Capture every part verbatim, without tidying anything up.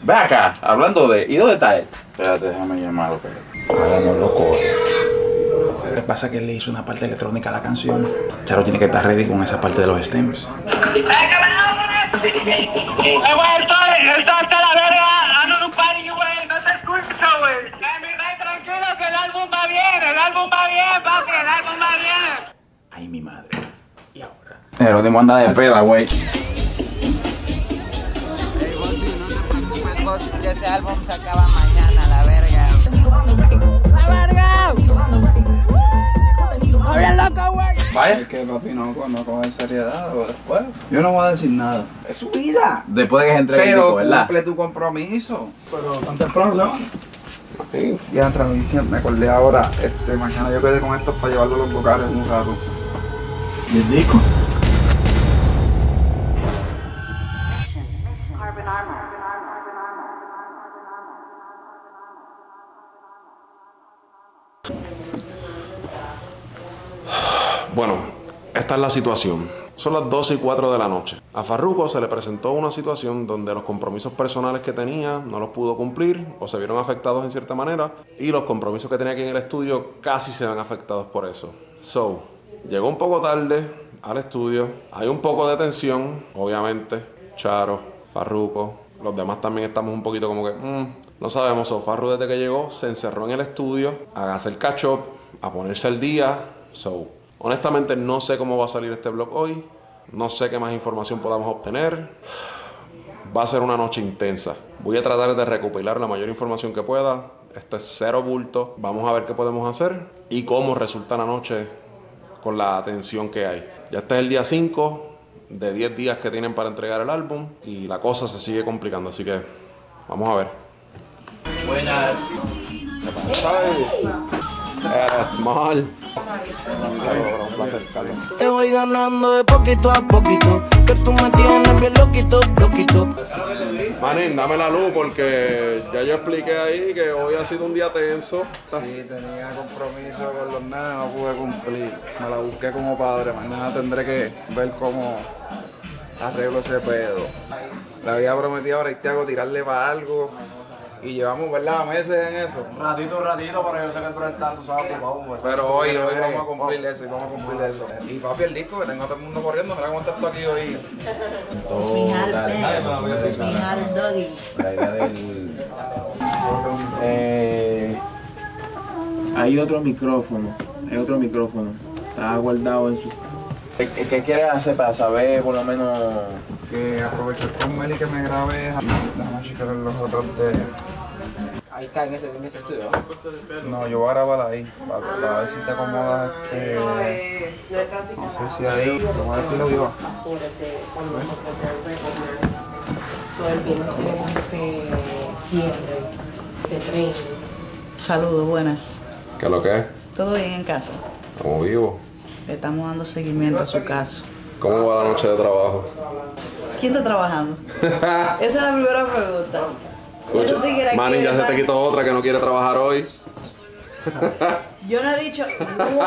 Ve acá, hablando de... ¿Y dónde está él? Espérate, déjame llamarlo. Ahora no lo coge. Lo que pasa es que él le hizo una parte electrónica a la canción. Charo tiene que estar ready con esa parte de los stems. ¡Eh, güey! Estoy, estoy hasta la verga. Ando en un party, güey. No te escucho, güey. Eh, mi rey, tranquilo, que el álbum va bien. El álbum va bien, papi. El álbum va bien. Ay, mi madre. ¿Y ahora? El último anda de peda, güey. Ey, vos sí, no te preocupes, vos, que ese álbum se acaba mañana, la verga. ¡La verga! ¡No bien loco, güey! Vaya. Es que papi no, no coge seriedad o después. Yo no voy a decir nada. Es su vida. Después de que se entregue el Pero disco, ¿verdad? cumple tu compromiso. Pero tan temprano se van. Sí. Ya entra mi diciendo, me acordé ahora. Este, mañana yo quedé con estos para llevarlo a los vocales en un rato. ¿Y el disco? Bueno, esta es la situación. Son las doce y cuatro de la noche. A Farruko se le presentó una situación donde los compromisos personales que tenía no los pudo cumplir o se vieron afectados en cierta manera y los compromisos que tenía aquí en el estudio casi se ven afectados por eso. So, llegó un poco tarde al estudio. Hay un poco de tensión, obviamente. Charo, Farruko, los demás también estamos un poquito como que mmm, no sabemos. So, Farru desde que llegó se encerró en el estudio a hacer catch up, a ponerse al día. So, honestamente no sé cómo va a salir este vlog hoy. No sé qué más información podamos obtener. Va a ser una noche intensa. Voy a tratar de recopilar la mayor información que pueda. Esto es cero bulto. Vamos a ver qué podemos hacer y cómo resulta la noche con la atención que hay. Ya este es el día cinco de diez días que tienen para entregar el álbum y la cosa se sigue complicando. Así que vamos a ver. Buenas. Era small. Te voy ganando de poquito a poquito, que tú me tienes bien loquito, loquito. Manín, dame la luz porque ya yo expliqué ahí que hoy ha sido un día tenso. Sí, tenía compromiso con los nenes, no pude cumplir. Me la busqué como padre. Mañana tendré que ver cómo arreglo ese pedo. Le había prometido a Braithiago tirarle para algo. Y llevamos, ¿verdad?, meses en eso. Ratito, ratito, pero yo sé que tú eres tanto, sabes, ocupado, pues. Pero hoy, hoy vamos a cumplir eso, y vamos a cumplir eso. Y papi, el disco, que tengo a todo el mundo corriendo, mira cómo está esto aquí hoy. It's me hard It's me hard doggy. La idea del... Eh, hay otro micrófono, hay otro micrófono. Está guardado en su... ¿Qué, qué quieres hacer para saber por lo menos? Que aprovechar con Meli que me grabé. Déjame checar los otros de... Ahí está, en ese, en ese estudio. No, yo voy a grabar ahí, para, para ver si te acomodas este... No sé si ahí, te voy a decir lo que va. El viernes tenemos ese cierre, ese training. Saludos, buenas. ¿Qué es lo que es? ¿Todo bien en casa? Estamos vivos. Le estamos dando seguimiento a su caso. ¿Cómo va la noche de trabajo? ¿Quién está trabajando? Esa es la primera pregunta. Escucha, Manny, ya se te quitó otra que no quiere trabajar hoy. Yo no he dicho, ¡wow!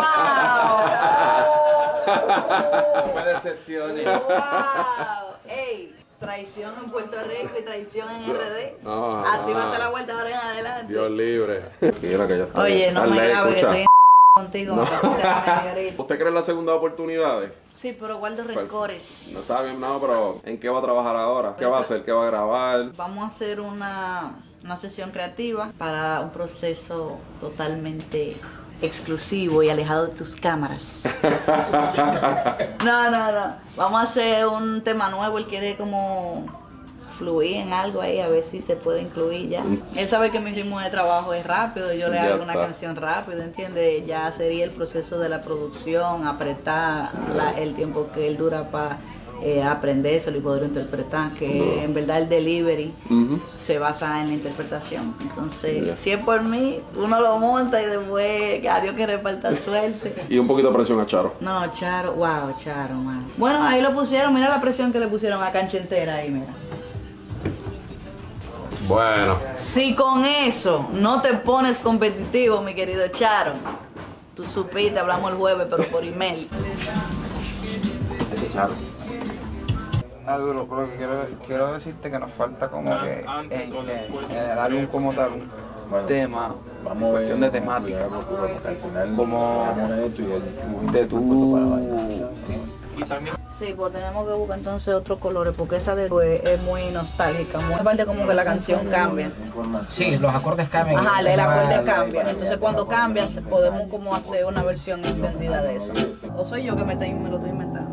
No me decepciones. ¡Wow! ¡Ey! Traición en Puerto Rico y traición en R D. No, Así no. va a ser la vuelta ahora en adelante. Dios libre. Tranquila, que ya está. Oye, no Dale, me grabes que escucha. estoy en contigo. No. Me ¿Usted cree en las segundas oportunidades? Sí, pero guardo rencores. No está bien, no, pero ¿en qué va a trabajar ahora? ¿Qué va a hacer? ¿Qué va a grabar? Vamos a hacer una, una sesión creativa para un proceso totalmente exclusivo y alejado de tus cámaras. No, no, no. Vamos a hacer un tema nuevo. Él quiere como fluir en algo ahí, a ver si se puede incluir ya. Él sabe que mi ritmo de trabajo es rápido, yo le Ya hago una está. canción rápido, ¿entiendes? Ya sería el proceso de la producción, apretar la- el tiempo que él dura para eh, aprendérselo y poder interpretar, que en verdad el delivery Ujú. se basa en la interpretación. Entonces, Ya. si es por mí, uno lo monta y después, a Dios que reparta suerte. Y un poquito de presión a Charo. No, Charo, wow, Charo, man. Bueno, ahí lo pusieron, mira la presión que le pusieron a Cancha Entera ahí, mira. Bueno. Si con eso no te pones competitivo, mi querido Charo, tú supiste, hablamos el jueves, pero por email. Ese Charo. Ah, duro, pero lo que quiero, quiero decirte que nos falta como que en, en, en el álbum como tal un bueno, tema, vamos cuestión de temática, como de tu... Sí, pues tenemos que buscar entonces otros colores, porque esa de pues, es muy nostálgica, muy aparte como que la canción cambia. Sí, los acordes cambian. Ajá, el acorde cambia, entonces cuando cambian podemos como hacer una versión extendida de eso. O soy yo que me, estoy, me lo estoy inventando.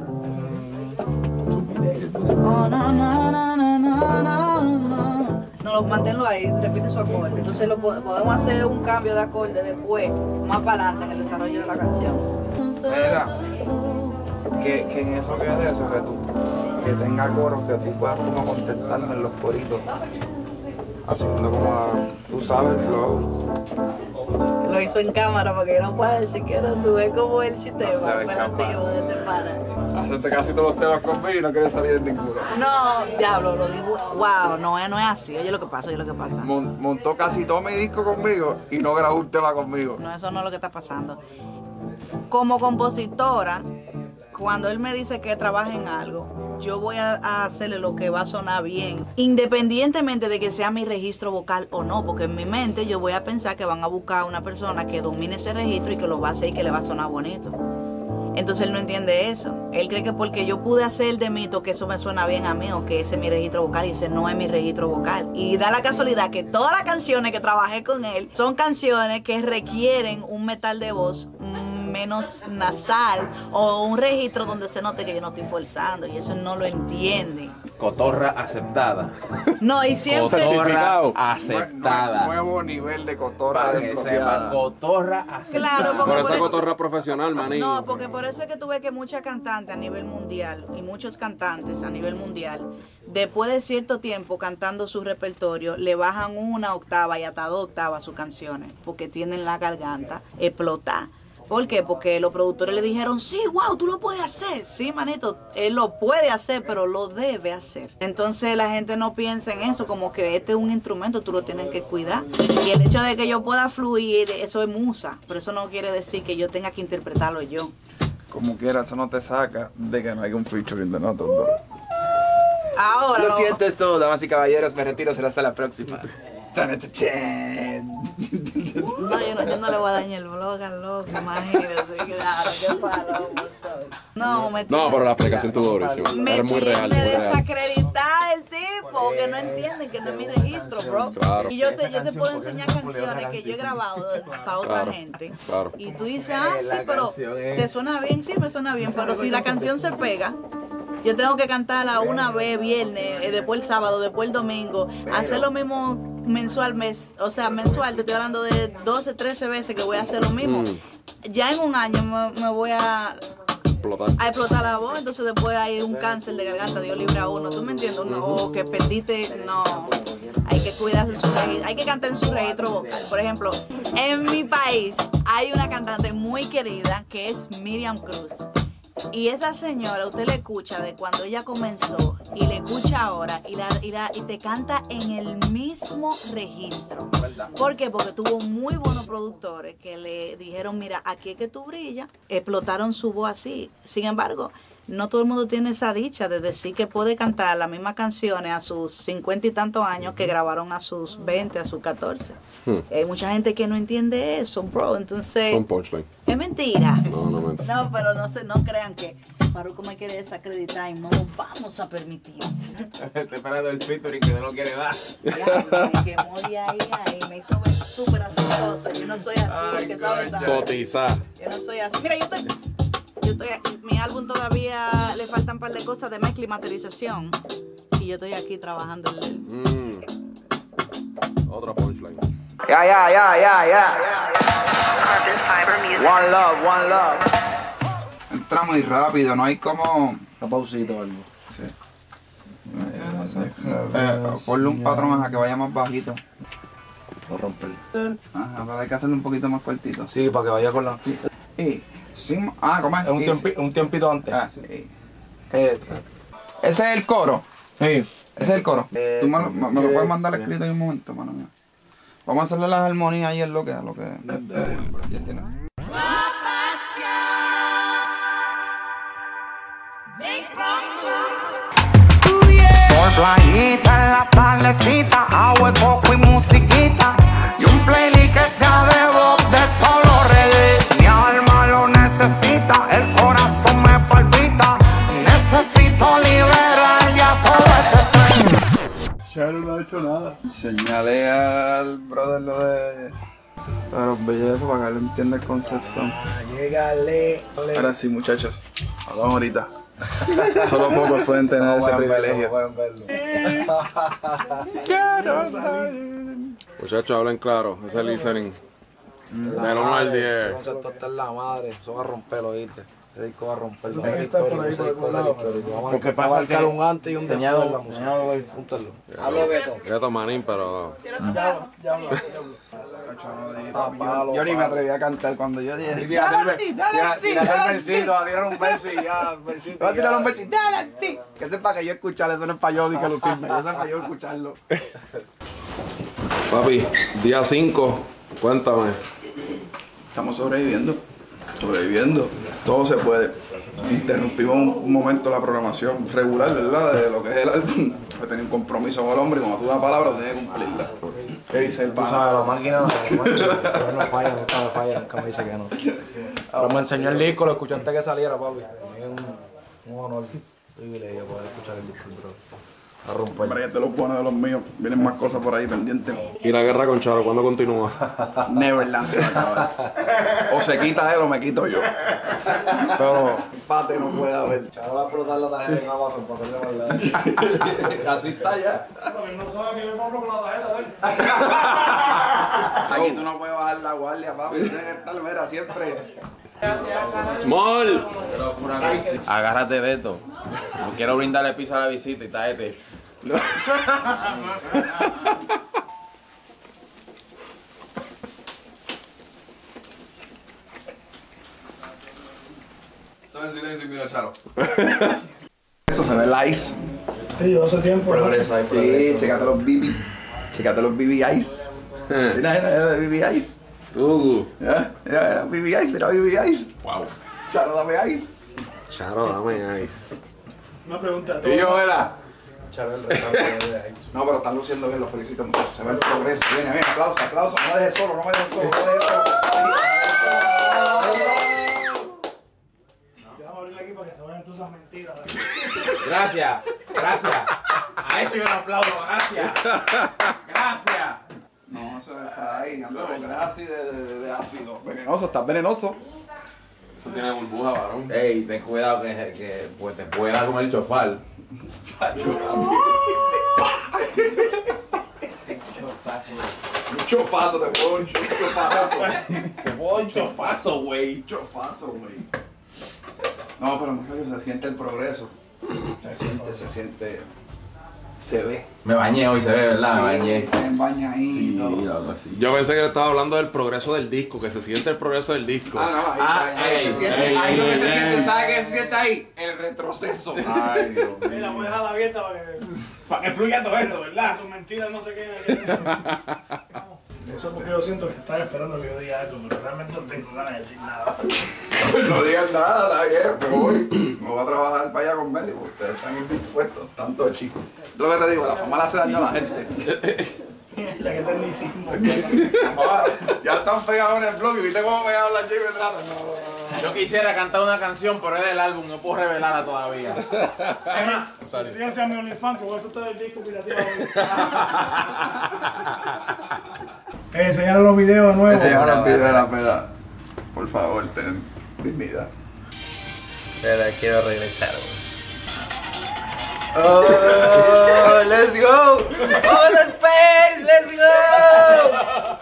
Oh, no, no, no, no, no, no, no. No, lo manténlo ahí, repite su acorde. Entonces lo, podemos hacer un cambio de acorde después, más para adelante en el desarrollo de la canción. Mira, que, que en eso que es de eso, que tú, que tenga coros, que tú puedas como contestarme en los coritos, haciendo como, a, tú sabes, el flow. Lo hizo en cámara porque yo no puedo decir que no tuve como el sistema operativo de este pana. Hacerte casi todos los temas conmigo y no quieres salir en ninguno. No, diablo, lo digo, wow, no, no es así, oye lo que pasa, oye lo que pasa. Mon, montó casi todo mi disco conmigo y no grabó un tema conmigo. No, eso no es lo que está pasando. Como compositora, cuando él me dice que trabaje en algo, yo voy a, a hacerle lo que va a sonar bien, independientemente de que sea mi registro vocal o no, porque en mi mente yo voy a pensar que van a buscar a una persona que domine ese registro y que lo va a hacer y que le va a sonar bonito. Entonces él no entiende eso. Él cree que porque yo pude hacer de mito que eso me suena bien a mí o que ese es mi registro vocal, y ese no es mi registro vocal. Y da la casualidad que todas las canciones que trabajé con él son canciones que requieren un metal de voz menos nasal o un registro donde se note que yo no estoy forzando, y eso no lo entiende. Cotorra aceptada. No, y siempre... Cotorra aceptada. Nuevo nivel de cotorra para que sepa, cotorra aceptada. Claro, porque por por esa eso, cotorra profesional, maní. No, porque por eso es que tú ves que muchas cantantes a nivel mundial y muchos cantantes a nivel mundial, después de cierto tiempo cantando su repertorio, le bajan una octava y hasta dos octavas a sus canciones, porque tienen la garganta explotada. ¿Por qué? Porque los productores le dijeron, sí, wow, tú lo puedes hacer. Sí, manito, él lo puede hacer, pero lo debe hacer. Entonces la gente no piensa en eso, como que este es un instrumento, tú lo tienes que cuidar. Y el hecho de que yo pueda fluir, eso es musa, pero eso no quiere decir que yo tenga que interpretarlo yo. Como quiera, eso no te saca de que no haya un featuring de nosotros dos. Ahora Lo siento, es todo, damas y caballeros, me retiro, será hasta la próxima. No, yo no, yo no le voy a dañar el blog al loco, imagínate, claro, qué palomo soy. No, me No, pero la explicación estuvo durísima. Me Era muy real, muy tiene real. desacreditar el tipo, que no entienden que no es mi registro, bro. Claro. Y yo te, yo te puedo enseñar canciones que yo he grabado para otra Claro, gente. claro. Y tú dices, ah, sí, pero ¿te suena bien? Sí, me suena bien, pero si la canción se pega, yo tengo que cantarla una vez viernes, eh, después el sábado, después el domingo, hacer lo mismo mensual, mes, o sea, mensual, te estoy hablando de doce, trece veces que voy a hacer lo mismo. Mm. Ya en un año me, me voy a explotar. a explotar la voz, entonces después hay un cáncer de garganta, Dios libre a uno, ¿tú me entiendes? No, o que perdiste, no, hay que cuidar su registro, hay que cantar en su registro vocal. Por ejemplo, en mi país hay una cantante muy querida que es Miriam Cruz. Y esa señora, usted le escucha de cuando ella comenzó y le escucha ahora y, la, y, la, y te canta en el mismo registro. ¿Por qué? Porque tuvo muy buenos productores que le dijeron, mira, aquí es que tú brillas, explotaron su voz así. Sin embargo, no todo el mundo tiene esa dicha de decir que puede cantar las mismas canciones a sus cincuenta y tantos años que grabaron a sus veinte, a sus catorce. Hmm. Hay mucha gente que no entiende eso, bro. Entonces, Son punchline. Es mentira. No, no mentira. No, pero no se, no crean que Farruko me quiere desacreditar y no lo vamos a permitir. Estoy esperando el featuring que no lo quiere dar. Ya, me quemó de ahí, ahí, me hizo ver súper aceitosa. Yo no soy así, Ay, el que sabe sabe. Cotizar. Yo no soy así. Mira, yo estoy... Yo estoy, mi álbum todavía le faltan un par de cosas de mezcla y masterización. Y yo estoy aquí trabajando en él. Mm. Otra punchline. Ya, ya, ya, ya, ya. One love, one love. Entra muy rápido, no hay como... Una pausita o algo. Sí. Eh, ponle un patrón a que vaya más bajito. No romper. Ajá, pero hay que hacerlo un poquito más cortito. Sí, para que vaya con la... Y, sí, ah, ¿cómo es? Un, tiempi, un tiempito antes. Ah, sí. Eh, Ese es el coro. sí. Ese es el coro. Eh, Tú me lo, me, me lo eh, puedes mandar eh. escrito en un momento, mano mía. Vamos a hacerle las armonías ahí en lo que es lo que ya tiene. Playita en la tardecita, agua, coco y musiquita. Y un playlist que sea de voz de solo reggae. Mi alma lo necesita, el corazón me palpita. Necesito liberar ya todo este tren. Sharon no ha hecho nada. Señalé al brother lo de... Pero belleza para que él entienda el concepto. Ah, llégale. Ahora sí, muchachos. Hablamos ahorita. Solo pocos pueden tener No ese pueden privilegio. verlo, no pueden verlo. Muchachos, hablen claro. Ese listening. Del uno al Ese diez. concepto está en la madre. Eso va a romperlo, ¿oíste? Ese disco va a romper. Eso Va a ser tiene que estar por histórico, ahí, ese por disco va a algún ser lado. histórico. Va a Porque marcar- va a pasa marcar que- un antes y un después en la música. Apúntalo. Hablo Beto. Quédate manín, pero... Yo ni me atreví a cantar cuando yo dije. Dale así, dale así. Dale el versito, a tirar un verso y ya. un versito Voy a y tirar ya. un besito, dale así. Que sepa que yo escuchar eso no es para yo ni que lucirme. Eso es para yo escucharlo. Papi, día cinco, cuéntame. Estamos sobreviviendo. Sobreviviendo. Todo se puede. Interrumpimos un momento la programación regular, ¿verdad? De lo que es el álbum. Fue tener un compromiso con el hombre y cuando tú das una palabra, tienes que cumplirla. ¿Qué dice el Tú pana? sabes, la máquina, la máquina no falla, nunca me falla, nunca me dice que no. Pero me enseñó el disco, lo escuché antes que saliera, papi. Es un, un honor, un privilegio poder escuchar el disco, bro. A romper. Hombre, este es lo bueno de los míos. Vienen más cosas por ahí pendientes. ¿Y la guerra con Charo cuándo continúa? Neverland se va a acabar. O se quita él o me quito yo. Pero empate no puede haber. Ahora va a explotar la tarjeta en Amazon para hacerle maldad. Así está ya. No sabe que yo compro con la tarjeta de él. Aquí tú no puedes bajar la guardia, papi. Tienes que estar, mira, siempre. Small. Agárrate de esto. No quiero brindarle pizza a la visita y está este. Todo en silencio y mira Charo. Eso se ve lice. Sí, yo hace tiempo. ¿no? Sí, chécate los B B. Chécate los B B Ice. Mira, mira, mira, B B Ice. Tú. Mira, mira, B B Ice, mira B B Ice. Wow. Charo, dame ice. Charo, dame ice. Una pregunta. Y yo era. Charo el restante de ahí. No, pero están luciendo bien, los felicito mucho. Se ve el progreso. Viene, viene, aplausos, aplausos. No me dejes solo, no me dejes solo, no me dejes solo. Vamos a abrirle aquí para que se vayan todas esas mentiras. Gracias, gracias. A eso yo le aplaudo, gracias. Gracias. No, eso está ahí, ando con ácido de, de, de ácido. Venenoso, estás venenoso. Eso tiene burbuja, varón. Ey, ten cuidado que, que pues te puede dar con el chofal. Un chofazo, te puedo dar un chofazo. Te puedo dar un chofazo, güey. Un chofazo, güey. No, pero muchachos, se siente el progreso. Se siente, se siente. Se ve. Me bañé hoy, se ve, ¿verdad? Me bañé. Está en bañadito. Sí, loco, sí. Yo pensé que le estaba hablando del progreso del disco, que se siente el progreso del disco. Ah, no, ahí, Ah, está, ahí ey, se siente. ey, Ahí lo que se ey, siente, ey. ¿sabe qué se siente ahí? El retroceso. Ay, Dios mío. Mira, voy a dejar abierta para que. Para que fluya todo eso, ¿verdad? Tus mentiras no se queden aquí. Eso es porque yo siento que están esperando que yo diga algo, pero realmente no tengo ganas de decir nada. No digan nada, está bien, pero voy. Me voy a trabajar para allá con Meli, porque ustedes están indispuestos, tanto chicos. Es lo que te digo, la fama le hace daño a la gente. La que tecnicismo. Ya están pegados en el blog y viste cómo me habla Jay y me tratan. No, no, no. Yo quisiera cantar una canción, pero es del álbum, no puedo revelarla todavía. Fíjense a mi OnlyFans que voy a soltar el disco pirateado. Eh, enseñaron los videos de nuevo. Ese es un video de la peda. Por favor, ten dignidad. Pero quiero regresar, güey. Oh, let's go. ¡Vamos a Space! ¡Let's go!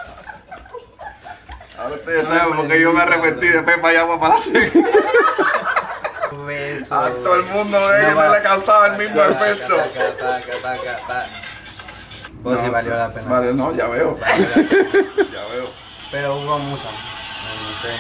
Ahora ustedes saben porque yo me arrepentí después para allá para la serie. Beso. A todo el mundo de ellos no le causaba el mismo efecto. Pues sí valió la pena. Vale, no, ya veo. Ya veo. Pero hubo musa. No sé.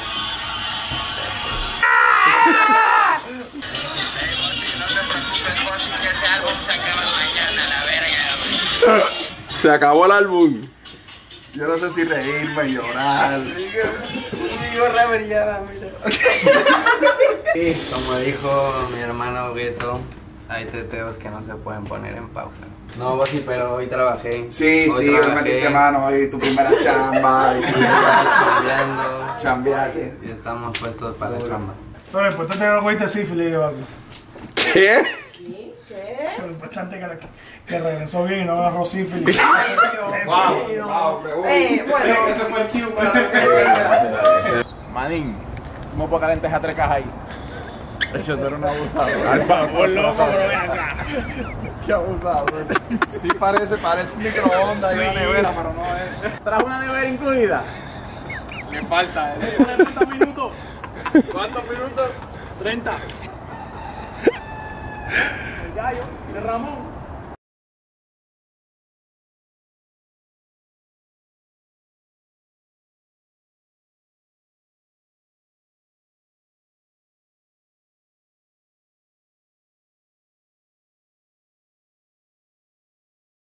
No se preocupen, Bossy, que ese álbum se acaba mañana, la verga. Se acabó el álbum. Yo no sé si reírme, llorar. Digo, Robert, ya, mira. Como dijo mi hermano Gueto, hay teteos que no se pueden poner en pausa. No, vos sí, pero hoy trabajé. Sí, hoy sí, hoy trabajé. metiste mano, hoy tu primera chamba. Y Chambeando. Chambeate. Y estamos puestos para la chamba. Pero lo importante es que no cogiste sífilis, papi. ¿Qué? ¿Qué? Lo importante es que, que regresó bien y no agarró sífilis. Wow, wow, Eh, bueno. ese fue el cue para Manín, ¿cómo puedo calentar a tres cajas ahí? De hecho, tú eres un abusado. Al favor, loco, pero ven acá. Qué abusado. Sí parece, parece un microondas y una nevera, pero no es. ¿Traes una nevera incluida? Me falta, ¿eh? treinta minutos. ¿Cuántos minutos? treinta. El gallo de Ramón.